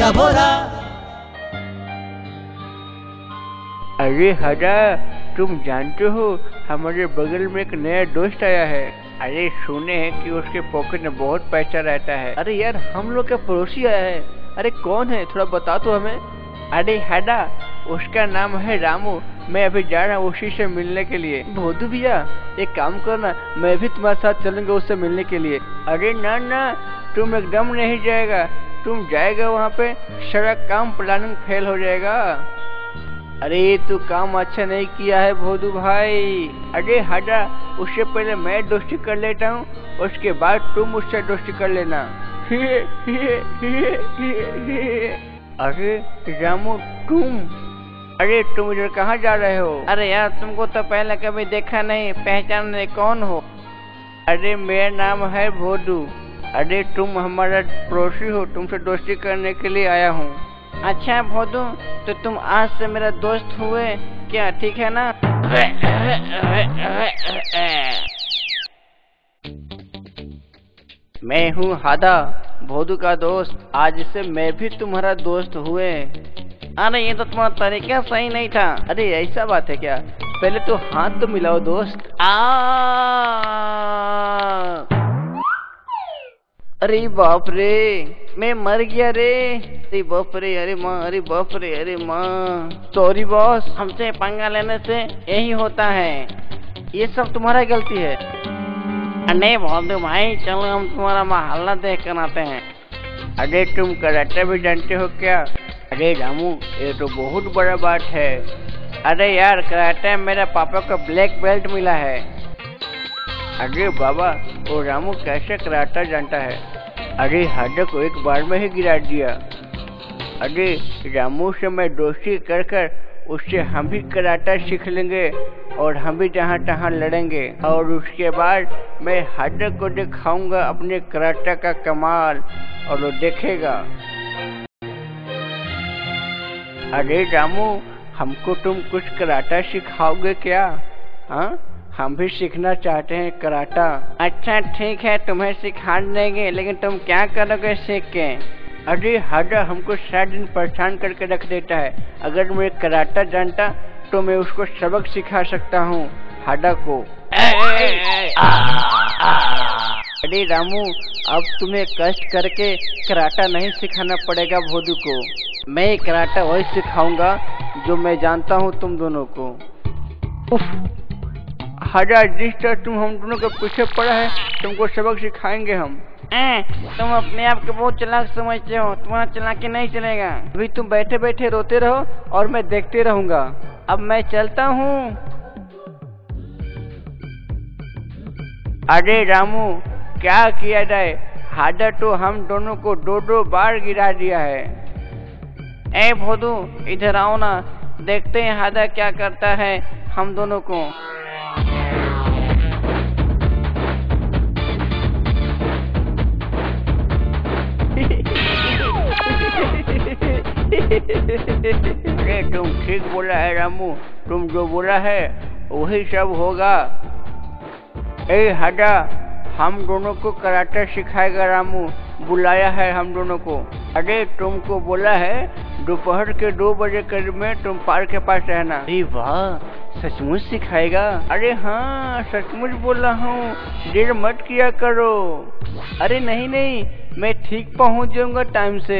का बोरा। अरे हरा, तुम जानते हो हमारे बगल में एक नया दोस्त आया है। अरे सुने हैं कि उसके पॉकेट में बहुत पैसा रहता है। अरे यार, हम लोग का पड़ोसी आया है। अरे कौन है, थोड़ा बता तो हमें। अरे हरा, उसका नाम है रामू। मैं अभी जा रहा हूँ उसी से मिलने के लिए। भोदू भैया, एक काम करना, मैं भी तुम्हारे साथ चलूंगा उससे मिलने के लिए। अरे ना ना, तुम एकदम नहीं जाएगा। तुम जाएगा वहाँ पे, सारा काम प्लानिंग फेल हो जाएगा। अरे तू काम अच्छा नहीं किया है भोदू भाई। अरे हटा, उससे पहले मैं दोस्ती कर लेता हूँ, उसके बाद तुम उससे दोस्ती कर लेना। अरे रामू, तुम, अरे तुम इधर कहाँ जा रहे हो? अरे यार, तुमको तो पहले कभी देखा नहीं, पहचान नहीं, कौन हो? अरे मेरा नाम है भोदू। अरे तुम हमारा पड़ोसी हो, तुमसे दोस्ती करने के लिए आया हूँ। अच्छा भोदू, तो तुम आज से मेरा दोस्त हुए क्या? ठीक है ना? मैं हूँ हादा, भोदू का दोस्त। आज से मैं भी तुम्हारा दोस्त हुए। अरे ये तो तुम्हारा तरीका सही नहीं था। अरे ऐसा बात है क्या? पहले तो हाथ तो मिलाओ दोस्त। अरे बाप रे, मैं मर गया रे। अरे बाप रे, अरे माँ, अरे बाप रे, अरे माँ। सॉरी बॉस, हमसे पंगा लेने से यही होता है। ये सब तुम्हारा गलती है। नहीं भोदू भाई, चलो हम तुम्हारा महल्ला देख कर आते हैं। अरे तुम कराटे भी जानते हो क्या? अरे रामू, ये तो बहुत बड़ा बात है। अरे यार, कराटे में मेरे पापा को ब्लैक बेल्ट मिला है। अरे बाबा, वो रामू कैसे कराटा जानता है? अरे हादा को एक बार में ही गिरा दिया। अरे रामू से मैं दोस्ती कर कर उससे हम भी कराटा सीख लेंगे और हम भी जहाँ तहाँ लड़ेंगे, और उसके बाद मैं हादा को दिखाऊंगा अपने कराटा का कमाल, और वो देखेगा। अरे रामू, हमको तुम कुछ कराटा सिखाओगे क्या? हाँ, हम भी सीखना चाहते हैं कराटा। अच्छा ठीक है, तुम्हें सिखा देंगे, लेकिन तुम क्या करोगे सीख के? अरे हादा हमको सारा दिन परेशान करके रख देता है। अगर मैं कराटा जानता तो मैं उसको सबक सिखा सकता हूँ, हादा को। अरे रामू, अब तुम्हें कष्ट करके कराटा नहीं सिखाना पड़ेगा भोदू को। मैं कराटा वही सिखाऊंगा जो मैं जानता हूँ तुम दोनों को। हादा, जिस तरह तुम हम दोनों के पीछे पड़ा है, तुमको सबक सिखाएंगे हम। तुम अपने आप को बहुत चालाक समझते हो, तुम्हारा चालाकी नहीं चलेगा। अभी तुम बैठे बैठे रोते रहो और मैं देखते रहूंगा। अब मैं चलता हूँ। अरे रामू, क्या किया जाए? हादा तो हम दोनों को दो दो बार गिरा दिया है। ए भोदू, इधर आओ ना, देखते हैं हादा क्या करता है हम दोनों को। अरे तुम ठीक बोला है रामू, तुम जो बोला है वही सब होगा। ए हादा, हम दोनों को कराटे सिखाएगा रामू, बुलाया है हम दोनों को। अरे तुमको बोला है दोपहर के 2 बजे करीब में तुम पार्क के पास रहना। अरे वाह, सचमुच सिखाएगा? अरे हाँ, सचमुच बोला हूँ, देर मत किया करो। अरे नहीं नहीं, मैं ठीक पहुँच जाऊंगा टाइम से।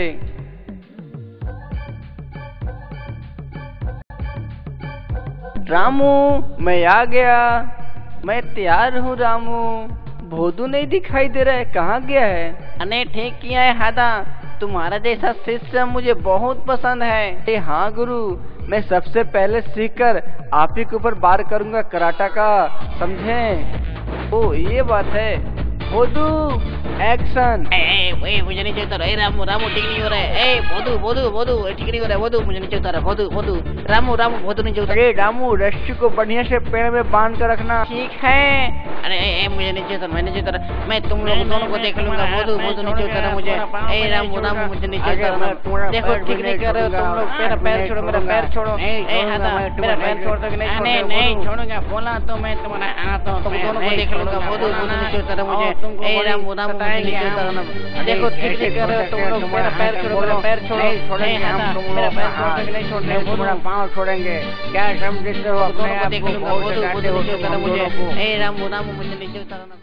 रामू, मैं आ गया, मैं तैयार हूँ रामू। भोदू नहीं दिखाई दे रहा है, कहाँ गया है? अरे ठीक किया है हादा, तुम्हारा जैसा शिष्य मुझे बहुत पसंद है। अरे हाँ गुरु, मैं सबसे पहले सीखकर आप ही के ऊपर वार करूंगा कराटा का, समझे? ओ ये बात है। भोदू, एक्शन। मुझे नहीं चलता रहा। रामू रामू, ठीक नहीं हो रहा है। भोदू भोदू भोदू, ठीक नहीं हो रहा है। भोदू, मुझे नहीं चलता रहा। भोदू भोदू, रामू रामू, भोदू नहीं चलता। अरे रामू, रस्सी को बढ़िया से पैर में बांध कर रखना। ठीक है। अरे मुझे नहीं चलता, मैं नहीं चलता रहा। मैं तुम लोग दोनों को देख लूंगा। भोदू भोदू नहीं चलता रहा मुझे। रामू रामू, मुझे नहीं चलता रहा। देखो ठीक नहीं कर रहे हो तुम लोग। मेरा पैर छोड़ो, मेरा पैर छोड़ो। मेरा पैर छोड़ दो। नहीं छोड़ूंगा, बोला तो मैं तुम्हारा तुम दोनों को देख लूंगा। भोदू भोदू नहीं चलता रहा मुझे। तुमको बताएंगे हम। देखो ठीक ठीक कर रहे हो तुम लोग। मेरा पैर छोड़ो, मेरा पैर छोड़ो। नहीं छोड़ेंगे हम, मेरा पैर छोड़ने के नहीं छोड़ने, तुम्हारा पाँव छोड़ेंगे। क्या समझते हो अपने आप को? बहुत डांटे हो तुम हम दोनों को। ए राम राम, मुझे नीचे उतारना।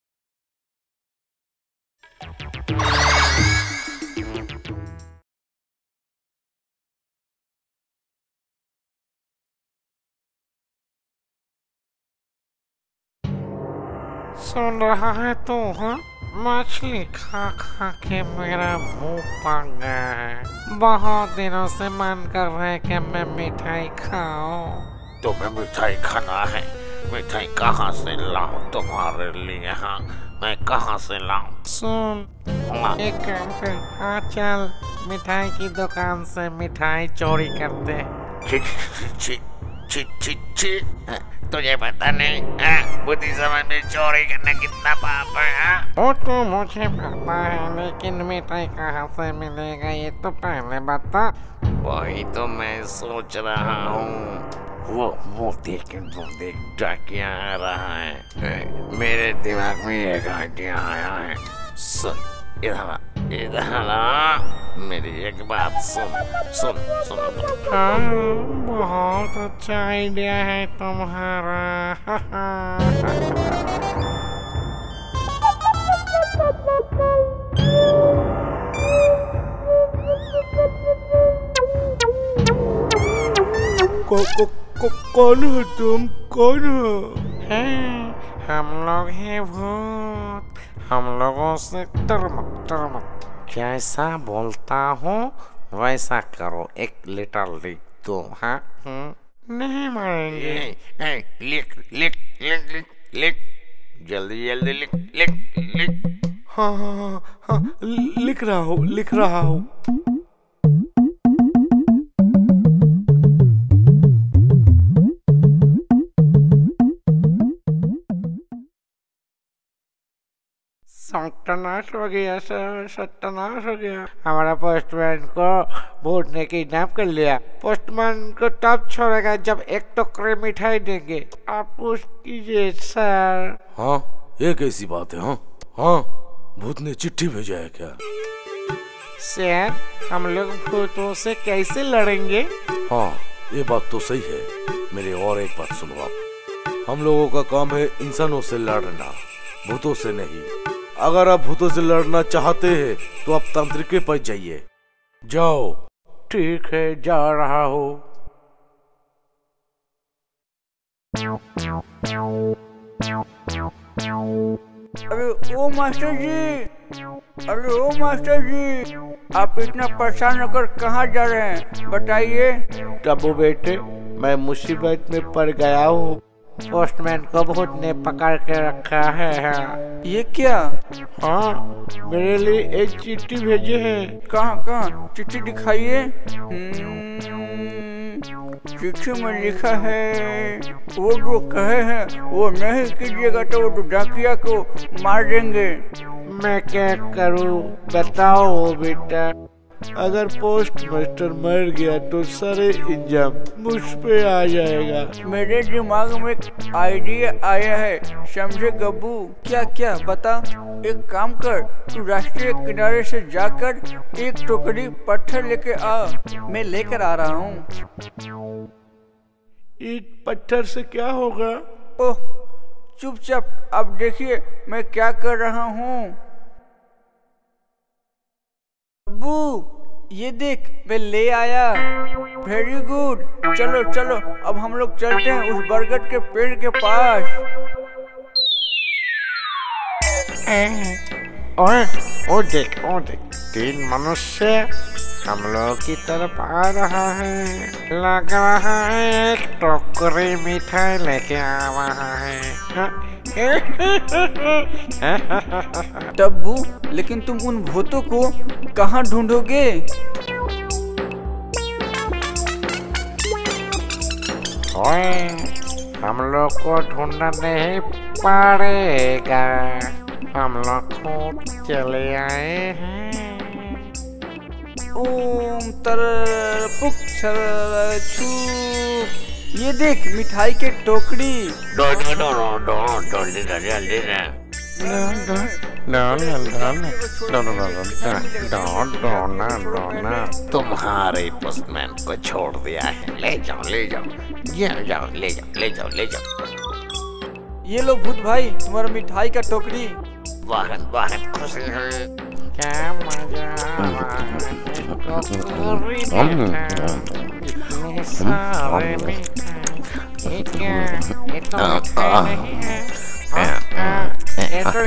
सुन रहा है तू? हाँ, मछली खा खा के मेरा मुंह पक गया है। बहुत दिनों से मन कर रहा है कि मैं मिठाई खाऊं। तुम्हें मिठाई खाना है? मिठाई कहाँ से लाऊं तुम्हारे लिए? हाँ, मैं कहाँ से लाऊं? सुन, एक काम कर, हाँ चल मिठाई की दुकान से मिठाई चोरी करते। ची ची ची ची ची, तुझे पता नहीं बुद्धि समय में चोरी करना कितना पाप है? वो तो मुझे पता है, लेकिन मिठाई कहाँ से मिलेगा ये तो पहले बता। वही तो मैं सोच रहा हूँ। वो देख डाकिया आ रहा है। मेरे दिमाग में एक आइडिया आया है। सुन, इधर आ, मेरी एक बात सुन सुन सुन। हाँ, बहुत अच्छा आइडिया है तुम्हारा। कौन हो तुम? कौन हो? हम लोग हैं भूत। हम लोगों से डर मत। जैसा बोलता हूँ वैसा करो। 1 लीटर लिख दो। हाँ, नहीं मारेंगे। लिख लिख लिख लिख लिख, जल्दी जल्दी लिख लिख लिख। हाँ, लिख रहा हूँ। सत्यानाश हो गया सर, सत्यानाश हो गया। हमारा पोस्टमैन को भूत ने किडनैप कर लिया। पोस्टमैन को तब छोड़ेगा जब 1 टोकरी मिठाई देंगे। आप कुछ कीजिए सर। हाँ, ये कैसी बात है? हाँ, भूत ने चिट्ठी भेजा है क्या? सर, हम लोग भूतों से कैसे लड़ेंगे? हाँ, ये बात तो सही है। मेरी और एक बात सुनो आप। हम लोगों का काम है इंसानों से लड़ना, भूतों से नहीं। अगर आप भूतों से लड़ना चाहते हैं तो आप तांत्रिक के पास जाइए। जाओ। ठीक है, जा रहा हूँ। अरे ओ मास्टर जी, आप इतना परेशान होकर कहाँ जा रहे हैं? बताइए। तब्बू बेटे, मैं मुसीबत में पड़ गया हूँ। पोस्टमैन को भूत ने पकड़ के रखा है। ये क्या? हाँ, मेरे लिए एक चिट्ठी भेजे है। कहाँ? चिट्ठी दिखाइए। चिट्ठी में लिखा है, वो जो कहे हैं वो नहीं कीजिएगा तो वो डाकिया को मार देंगे। मैं क्या करूँ बताओ बेटा। अगर पोस्ट मास्टर मर गया तो सारे इंजाम मुझ पे आ जाएगा। मेरे दिमाग में एक आइडिया आया है, समझे गब्बू? क्या बता। एक काम कर, तू रास्ते किनारे से जाकर 1 टोकरी पत्थर लेके आ। मैं लेकर आ रहा हूँ। ईट पत्थर से क्या होगा? ओह, चुपचाप। अब देखिए मैं क्या कर रहा हूँ। गब्बू, ये देख, मैं ले आया। Very good. चलो अब हम लोग चलते हैं उस बरगद के पेड़ के पास। ओ देख 3 मनुष्य हम लोग की तरफ आ रहा है। लग रहा है 1 टोकरी मिठाई लेके आ रहा है। तब्बू, लेकिन तुम उन भूतों को कहाँ ढूंढोगे? हम लोग को ढूंढना नहीं पड़ेगा। हम लोग खुद चले आए हैं। ओम तरपुक छू। ये देख, मिठाई के टोकरी। तुम्हारे पोस्टमैन को छोड़ दिया है, ले जाओ ले जाओ, जाओ ले जाओ ले जाओ ले जाओ। ये लो भूत भाई तुम्हारा मिठाई का टोकरी। वाहन वाहन खुशी है, क्या मजा आ रहा है, टोकरी इतने सारे मिठाई, ये क्या, ये तो मिठाई नहीं है, ये तो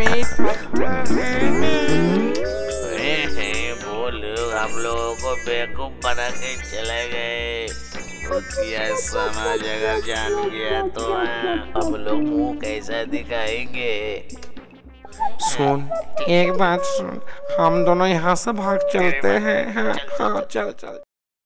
वो लोग हम लोगों को बेवकूफ बना के चले गए। भूतिया समाज अगर जान गया तो अब लोग मुंह कैसा दिखाएंगे। सुन, एक बात सुन, हम दोनों यहाँ से भाग चलते हैं। हाँ हाँ, चल चल।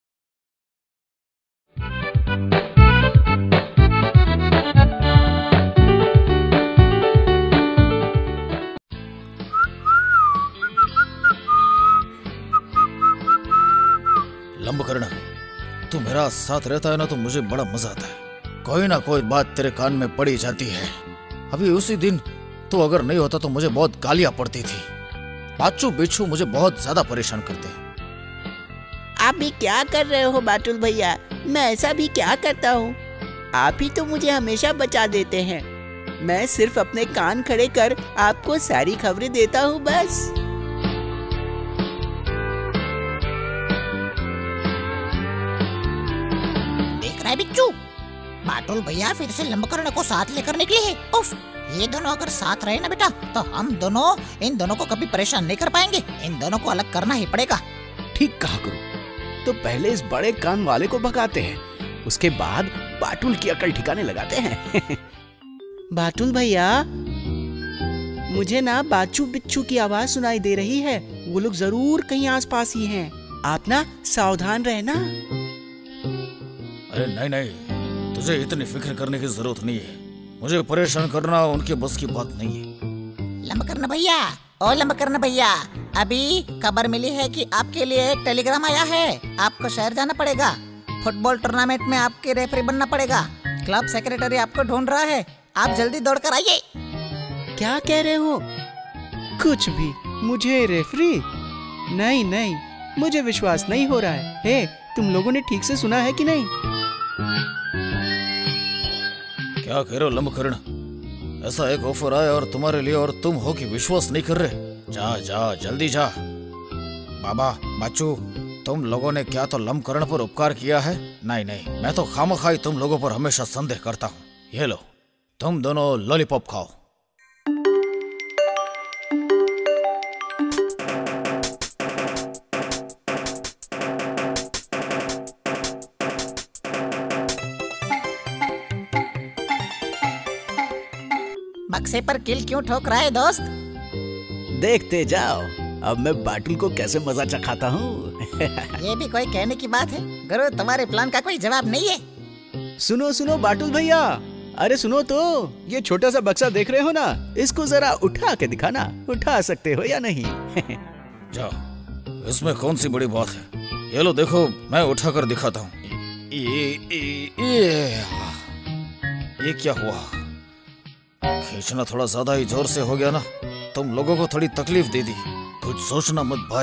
लंबकर्ण, तू मेरा साथ रहता है ना तो मुझे बड़ा मजा आता है। कोई ना कोई बात तेरे कान में पड़ी जाती है। अभी उसी दिन तो अगर नहीं होता तो मुझे बहुत गालियां पड़ती थी। बाचू बिच्छू मुझे बहुत ज्यादा परेशान करते हैं। आप भी क्या कर रहे हो बाटुल भैया? मैं ऐसा भी क्या करता हूँ? आप ही तो मुझे हमेशा बचा देते हैं। मैं सिर्फ अपने कान खड़े कर आपको सारी खबरें देता हूँ बस। देख रहा है बिच्छू, बाटुल भैया फिर से लंबकर्ण को साथ लेकर निकले हैं। उफ, ये दोनों अगर साथ रहे ना बेटा तो हम दोनों इन दोनों को कभी परेशान नहीं कर पाएंगे। इन दोनों को अलग करना ही पड़ेगा। ठीक कहा गुरु। तो पहले इस बड़े कान वाले को भगाते हैं, उसके बाद बाटुल की अकल ठिकाने लगाते हैं। बाटुल भैया, मुझे ना बाचू बिच्छू की आवाज सुनाई दे रही है। वो लोग जरूर कहीं आसपास ही हैं। आप ना सावधान रहना। अरे नहीं नहीं, तुझे इतनी फिक्र करने की जरूरत नहीं है। मुझे परेशान करना उनके बस की बात नहीं है। लंबकर्ण भैया, ओ लंबकर्ण भैया, अभी खबर मिली है कि आपके लिए एक टेलीग्राम आया है। आपको शहर जाना पड़ेगा। फुटबॉल टूर्नामेंट में आपके रेफरी बनना पड़ेगा। क्लब सेक्रेटरी आपको ढूंढ रहा है। आप जल्दी दौड़ कर आइए। क्या कह रहे हो? कुछ भी? मुझे रेफरी? नहीं नहीं, मुझे विश्वास नहीं हो रहा है। हे, तुम लोगों ने ठीक से सुना है कि नहीं? क्या कह रहे हो लंबकर्ण? ऐसा एक ऑफर आया और तुम्हारे लिए और तुम हो कि विश्वास नहीं कर रहे। जा जा जल्दी जा। बाबा बाचू, तुम लोगों ने क्या तो लंबकर्ण पर उपकार किया है? नहीं नहीं, मैं तो खामखाई तुम लोगों पर हमेशा संदेह करता हूँ। ये लो, तुम दोनों लॉलीपॉप खाओ। बक्से पर किल क्यों ठोक रहा है दोस्त? देखते जाओ, अब मैं बाटुल को कैसे मजा चखाता हूँ। ये भी कोई कहने की बात है? गुरु, तुम्हारे प्लान का कोई जवाब नहीं है। सुनो सुनो बाटुल भैया, अरे सुनो तो, ये छोटा सा बक्सा देख रहे हो ना, इसको जरा उठा के दिखाना। उठा सकते हो या नहीं? जाओ, इसमें कौन सी बड़ी बात है। ये लो देखो, मैं उठा कर दिखाता हूँ। ये क्या हुआ? खींचना थोड़ा ज्यादा ही जोर से हो गया ना। तुम लोगों को थोड़ी तकलीफ दे दी। कुछ सोचना मत भाई।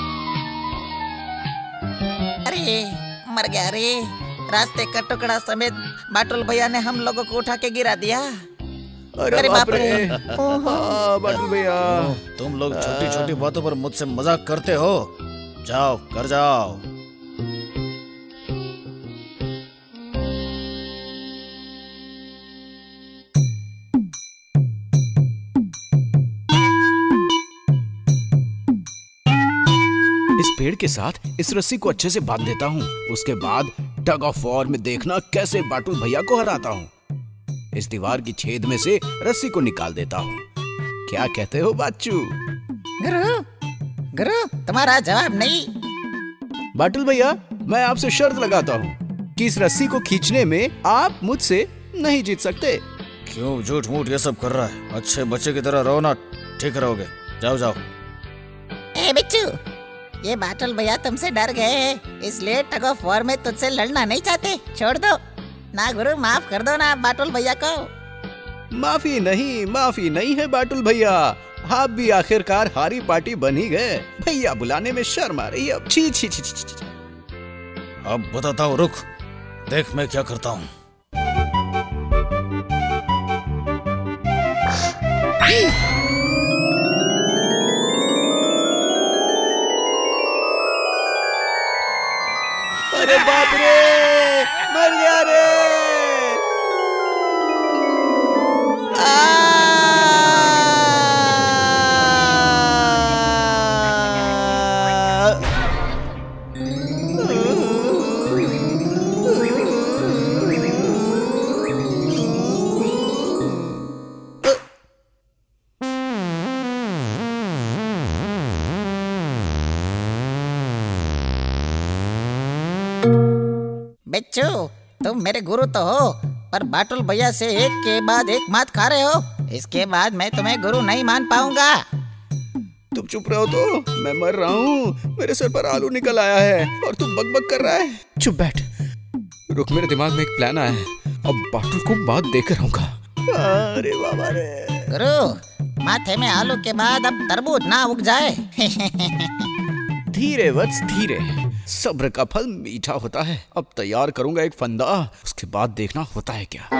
अरे मर गया रे। रास्ते का टुकड़ा समेत बाटुल भैया ने हम लोगों को उठा के गिरा दिया। अरे बाप रे। बाटुल भैया, तुम लोग छोटी छोटी बातों पर मुझसे मजाक करते हो। जाओ घर जाओ। इस पेड़ के साथ इस रस्सी को अच्छे से बांध देता हूँ। उसके बाद टग ऑफ वॉर में देखना कैसे बाटुल भैया को हराता हूँ। इस दीवार की छेद में से रस्सी को निकाल देता हूँ। क्या कहते हो बाचू? गुरु, तुम्हारा जवाब नहीं। बाटुल भैया, मैं आपसे शर्त लगाता हूँ कि इस रस्सी को खींचने में आप मुझसे नहीं जीत सकते। क्यों झूठ मूठ ये सब कर रहा है? अच्छे बच्चे की तरह रहो ना, ठीक रहोगे। जाओ जाओ। ए बिच्छू, ये बाटुल भैया तुमसे डर गए हैं, इसलिए टग ऑफ वॉर में तुझसे लड़ना नहीं चाहते। छोड़ दो ना गुरु, माफ कर दो ना बाटुल भैया को। माफी नहीं है बाटुल भैया। आप भी आखिरकार हारी पार्टी बन ही गए। भैया बुलाने में शर्म आ रही है। छी छी छी छी छी। अब बताता हूँ, रुक, देख मैं क्या करता हूँ। अरे बाप रे, मर गया रे। बिच्छू, तुम मेरे गुरु तो हो, पर बाटुल भैया से एक के बाद एक मात खा रहे हो। इसके बाद मैं तुम्हें गुरु नहीं मान पाऊंगा। तुम चुप रहो तो, मैं मर रहा हूँ। मेरे सर पर आलू निकल आया है और तू बकबक कर रहा है। चुप बैठ। रुक, मेरे दिमाग में एक प्लान आया है। अब बाटुल को बात देकर रहूंगा। अरे बाबा रे। गुरु, माथे में आलू के बाद अब तरबूज ना उग जाए। धीरे वत्स धीरे, सब्र का फल मीठा होता है। अब तैयार करूंगा एक फंदा, उसके बाद देखना होता है क्या।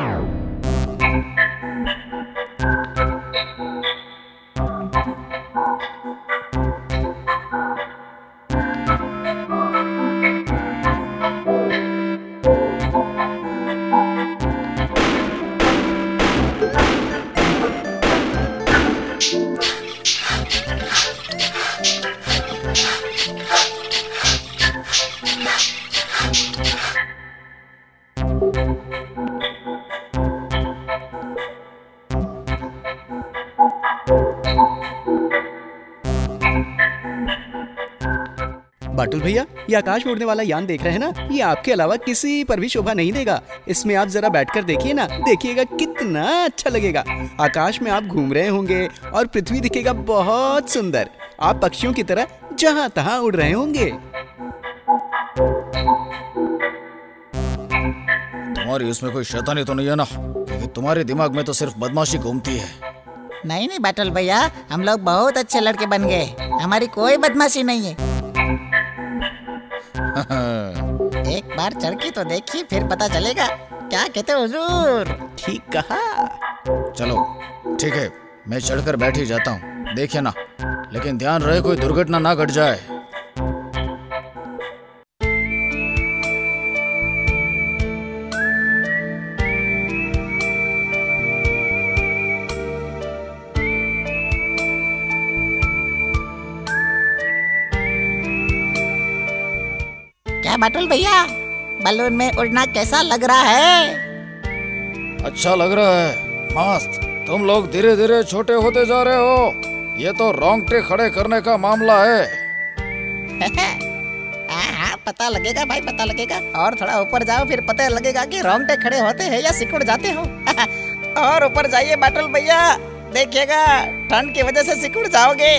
बाटुल भैया, ये आकाश में उड़ने वाला यान देख रहे हैं ना, ये आपके अलावा किसी पर भी शोभा नहीं देगा। इसमें आप जरा बैठकर देखिए ना, देखिएगा कितना अच्छा लगेगा। आकाश में आप घूम रहे होंगे और पृथ्वी दिखेगा बहुत सुंदर। आप पक्षियों की तरह जहां तहां उड़ रहे होंगे। तुम्हारी उसमें कोई शैतानी तो नहीं है ना? क्योंकि तुम्हारे दिमाग में तो सिर्फ बदमाशी घूमती है। नहीं बाटुल भैया, हम लोग बहुत अच्छे लड़के बन गए। हमारी कोई बदमाशी नहीं है। एक बार चढ़ के तो देखिए, फिर पता चलेगा। क्या कहते हो हुजूर? ठीक कहा। चलो ठीक है, मैं चढ़कर बैठ ही जाता हूँ, देखिए ना, लेकिन ध्यान रहे कोई दुर्घटना ना घट जाए। क्या बाटुल भैया, बलून में उड़ना कैसा लग रहा है? अच्छा लग रहा है, मस्त। तुम लोग धीरे धीरे छोटे होते जा रहे हो। ये तो रोंगटे खड़े करने का मामला है। हाँ, पता लगेगा भाई, पता लगेगा। और थोड़ा ऊपर जाओ, फिर पता लगेगा कि रोंगटे खड़े होते हैं या सिकुड़ जाते हो। और ऊपर जाइए बाटुल भैया, देखिएगा ठंड की वजह से सिकुड़ जाओगे।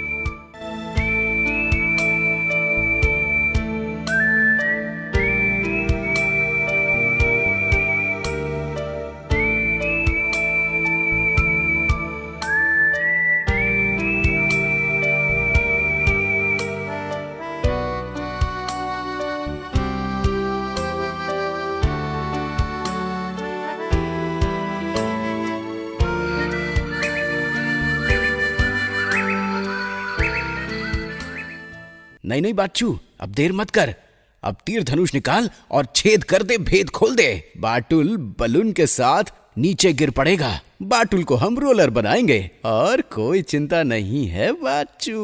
नहीं बाचू, अब देर मत कर। अब तीर धनुष निकाल और छेद कर दे, भेद खोल दे। बाटुल बलून के साथ नीचे गिर पड़ेगा। बाटुल को हम रोलर बनाएंगे और कोई चिंता नहीं है बाचू।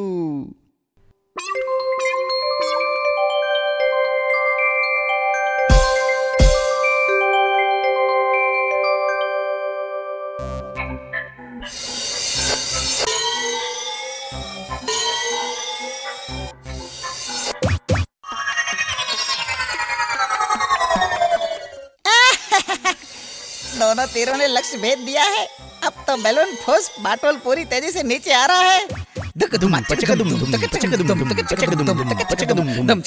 दोनों तीरों ने लक्ष्य भेद दिया है। अब तो बैलून फुस, बाटुल पूरी तेजी से नीचे आ रहा है।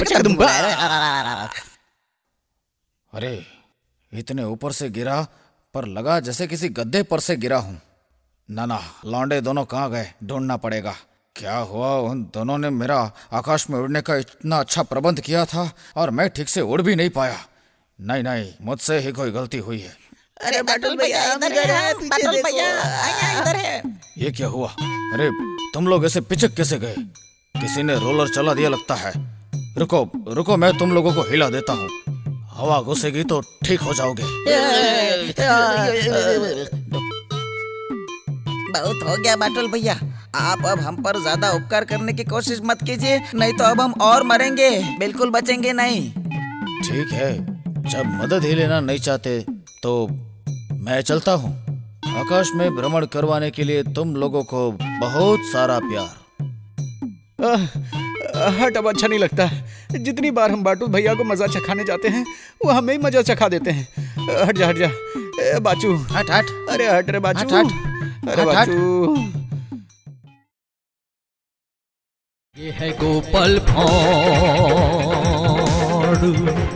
अरे इतने ऊपर से गिरा पर लगा जैसे किसी गड्ढे पर से गिरा हूँ। ना, लौंडे दोनों कहाँ गए, ढूंढना पड़ेगा। क्या हुआ, उन दोनों ने मेरा आकाश में उड़ने का इतना अच्छा प्रबंध किया था और मैं ठीक से उड़ भी नहीं पाया। नहीं, मुझसे ही कोई गलती हुई है। अरे बाटुल भैया इधर है, बाटुल भैया इधर है। ये क्या हुआ? अरे तुम लोग ऐसे पिचक कैसे गए? किसी ने रोलर चला दिया लगता है। रुको, मैं तुम लोगों को हिला देता हूँ। हवा घुसेगी तो ठीक हो जाओगे। बहुत हो गया बाटुल भैया, आप अब हम पर ज्यादा उपकार करने की कोशिश मत कीजिए, नहीं तो अब हम और मरेंगे, बिल्कुल बचेंगे नहीं। ठीक है, जब मदद ही लेना नहीं चाहते तो मैं चलता हूँ। आकाश में भ्रमण करवाने के लिए तुम लोगों को बहुत सारा प्यार। हट, अब अच्छा नहीं लगता। जितनी बार हम बाटुल भैया को मजा चखाने जाते हैं वो हमें ही मजा चखा देते हैं। हट जा बाचू, हट। अरे हट रे बाचू, अरे बाचू। ये है गोपाल भाड़।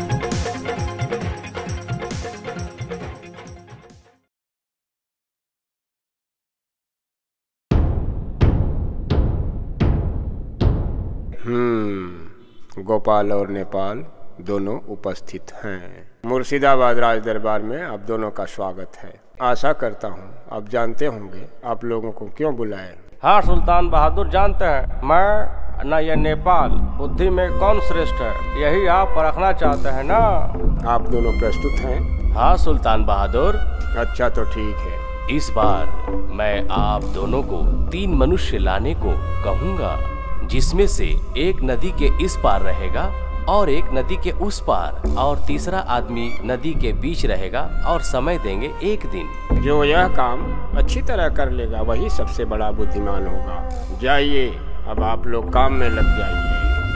गोपाल और नेपाल दोनों उपस्थित हैं। मुर्शिदाबाद राज दरबार में आप दोनों का स्वागत है। आशा करता हूँ आप जानते होंगे आप लोगों को क्यों बुलाए। हाँ सुल्तान बहादुर, जानते हैं। मैं न ये नेपाल, बुद्धि में कौन श्रेष्ठ है, यही आप परखना चाहते हैं ना। आप दोनों प्रस्तुत हैं? हाँ सुल्तान बहादुर। अच्छा तो ठीक है। इस बार मैं आप दोनों को 3 मनुष्य लाने को कहूँगा, जिसमें से एक नदी के इस पार रहेगा और एक नदी के उस पार, और तीसरा आदमी नदी के बीच रहेगा, और समय देंगे 1 दिन। जो यह काम अच्छी तरह कर लेगा वही सबसे बड़ा बुद्धिमान होगा। जाइए, अब आप लोग काम में लग जाइए।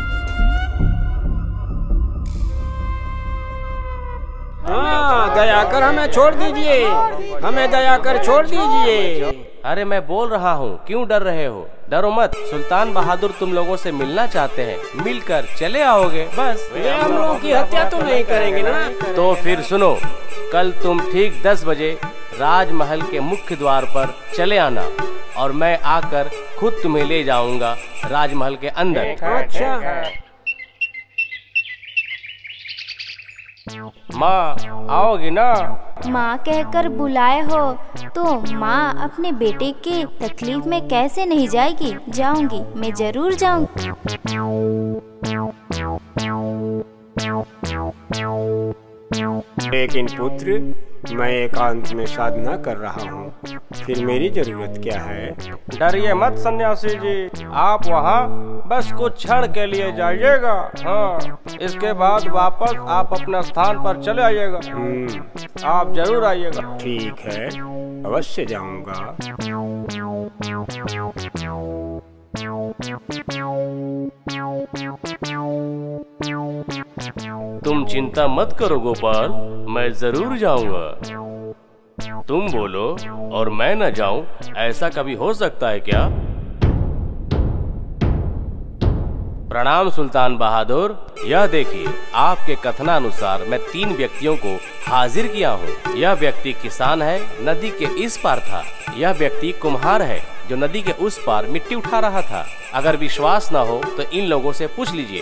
हाँ, दया कर हमें छोड़ दीजिए, हमें दया कर छोड़ दीजिए। अरे मैं बोल रहा हूँ, क्यों डर रहे हो? डरो मत, सुल्तान बहादुर तुम लोगों से मिलना चाहते हैं, मिलकर चले आओगे बस। ये हम लोगों की हत्या तो नहीं करेंगे ना? तो फिर सुनो, कल तुम ठीक 10 बजे राजमहल के मुख्य द्वार पर चले आना, और मैं आकर खुद तुम्हें ले जाऊंगा राजमहल के अंदर। अच्छा। माँ आओगी ना? माँ कहकर बुलाए हो तो माँ अपने बेटे की तकलीफ में कैसे नहीं जाएगी? जाऊंगी, मैं जरूर जाऊंगी। लेकिन पुत्र, मैं एकांत में साधना कर रहा हूँ, फिर मेरी जरूरत क्या है? डरिए मत सन्यासी जी, आप वहाँ बस कुछ क्षण के लिए जाइएगा। हाँ, इसके बाद वापस आप अपने स्थान पर चले आइएगा। आप जरूर आइएगा। ठीक है, अवश्य जाऊंगा। तुम चिंता मत करो गोपाल, मैं जरूर जाऊंगा। तुम बोलो और मैं न जाऊं, ऐसा कभी हो सकता है क्या? प्रणाम सुल्तान बहादुर। यह देखिए, आपके कथनानुसार मैं 3 व्यक्तियों को हाजिर किया हूँ। यह व्यक्ति किसान है, नदी के इस पार था। यह व्यक्ति कुम्हार है, जो नदी के उस पार मिट्टी उठा रहा था। अगर विश्वास न हो तो इन लोगों से पूछ लीजिए।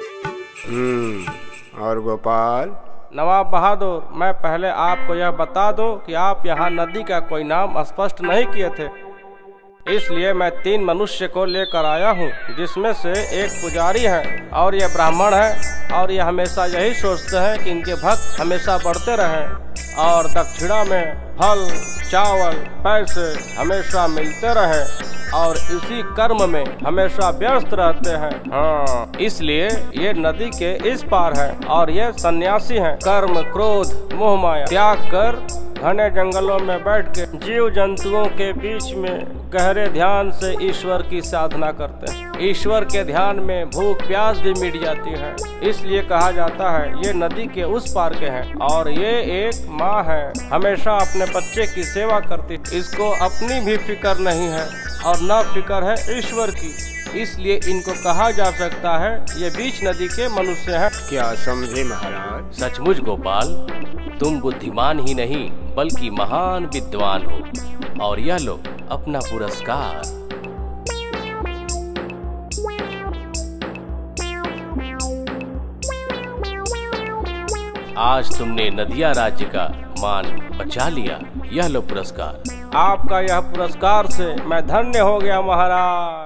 और गोपाल? नवाब बहादुर, मैं पहले आपको यह बता दूं कि आप यहाँ नदी का कोई नाम स्पष्ट नहीं किए थे, इसलिए मैं 3 मनुष्य को लेकर आया हूँ, जिसमें से एक पुजारी है और ये ब्राह्मण है, और ये हमेशा यही सोचते हैं कि इनके भक्त हमेशा बढ़ते रहें और दक्षिणा में फल, चावल, पैसे हमेशा मिलते रहें, और इसी कर्म में हमेशा व्यस्त रहते हैं। हाँ, इसलिए ये नदी के इस पार है और ये सन्यासी हैं। कर्म, क्रोध, मोह माया त्याग कर घने जंगलों में बैठ के जीव जंतुओं के बीच में गहरे ध्यान से ईश्वर की साधना करते हैं। ईश्वर के ध्यान में भूख प्यास भी मिट जाती है, इसलिए कहा जाता है ये नदी के उस पार के हैं। और ये एक माँ है, हमेशा अपने बच्चे की सेवा करती, इसको अपनी भी फिक्र नहीं है और न फिक्र है ईश्वर की। इसलिए इनको कहा जा सकता है ये बीच नदी के मनुष्य हैं। क्या समझे महाराज? सचमुच गोपाल, तुम बुद्धिमान ही नहीं बल्कि महान विद्वान हो। और यह लो अपना पुरस्कार। आज तुमने नदिया राज्य का मान बचा लिया। यह लो पुरस्कार। आपका यह पुरस्कार से मैं धन्य हो गया महाराज।